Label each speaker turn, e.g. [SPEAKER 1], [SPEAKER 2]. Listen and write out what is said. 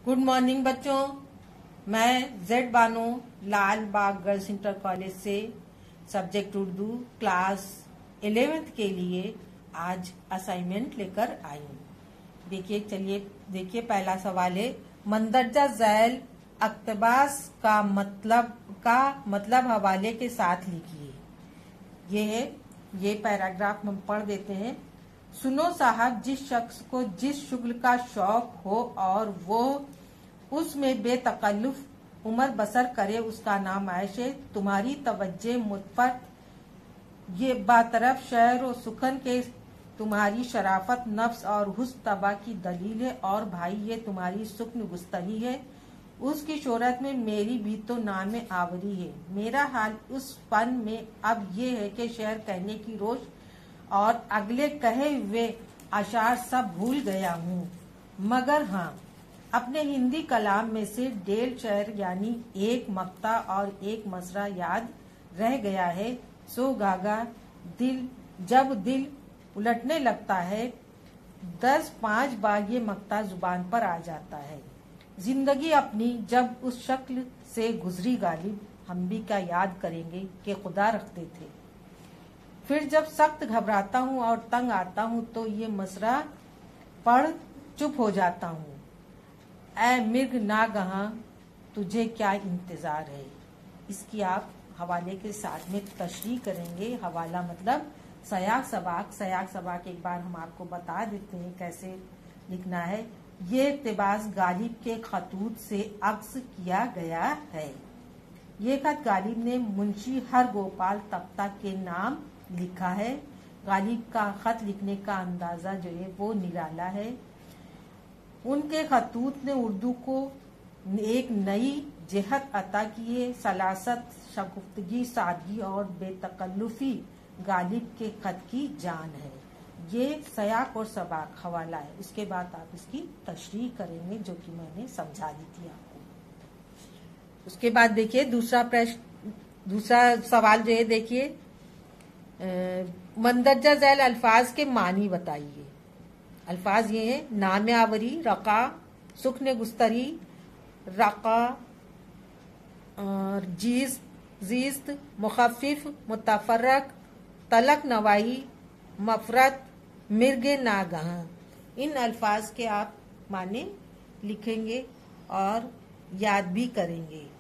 [SPEAKER 1] Good morning बच्चों। मैं जेड Bano Lal Bagh girls inter college से सब्जेक्ट उर्दू क्लास 11th के लिए आज असाइनमेंट लेकर आई हूँ। देखिए, चलिए देखिए, पहला सवाल है मंदरजा झैल अक्तबास का मतलब हवाले के साथ लिखिए। ये है, ये पैराग्राफ हम पढ़ देते हैं। सुनो साहब, जिस शख्स को जिस शुगल का शौक हो और वो उसमें बेतकल्लुफ उम्र बसर करे, उसका नाम ऐश है। तुम्हारी तवज्जे मुझ पर ये बातरफ शहर और सुखन के तुम्हारी शराफत नफ्स और हुस्न तबा की दलील है, और भाई ये तुम्हारी सुक्न गुस्तरी है। उसकी शोहरत में मेरी भी तो नाम आवरी है। मेरा हाल उस फन में अब ये है कि शहर कहने की रोश और अगले कहे हुए अशार सब भूल गया हूँ, मगर हाँ, अपने हिंदी कलाम में से 1.5 शेर यानी एक मक्ता और एक मसरा याद रह गया है। सो गागा दिल जब दिल उलटने लगता है, 10-5 बार ये मक्ता जुबान पर आ जाता है। जिंदगी अपनी जब उस शक्ल से गुजरी गालिब, हम भी क्या याद करेंगे कि खुदा रखते थे। फिर जब सख्त घबराता हूँ और तंग आता हूँ तो ये मसरा पढ़ चुप हो जाता हूँ। ऐ मिर्ग नागहां तुझे क्या इंतजार है। इसकी आप हवाले के साथ में तशरीह करेंगे। हवाला मतलब सयाक सबाक एक बार हम आपको बता देते हैं कैसे लिखना है। ये इक़्तिबास गालिब के खतूत से अक्स किया गया है। ये खत गालिब ने मुंशी हर गोपाल तख्ता के नाम लिखा है। गालिब का खत लिखने का अंदाजा जो है वो निराला है। उनके खतूत ने उर्दू को एक नई जेहत अता की है। सलासत, शगुफ्तगी, सादगी और बेतकल्लुफी गालिब के खत की जान है। ये सयाक और सबाक हवाला है। उसके बाद आप इसकी तशरीह करेंगे जो कि मैंने समझा दी थी आपको। उसके बाद देखिए दूसरा सवाल जो है, देखिए मंदरजा झैल अल्फाज के मानी बताइए। अल्फाज ये है नाम आवरी, रका, सुखन गुस्तरी, रका, जीस्त, मुखफिफ, मुतफर्रक, तलक नवाई, मफरत, मिर्ग नागहां। इन अल्फाज के आप माने लिखेंगे और याद भी करेंगे।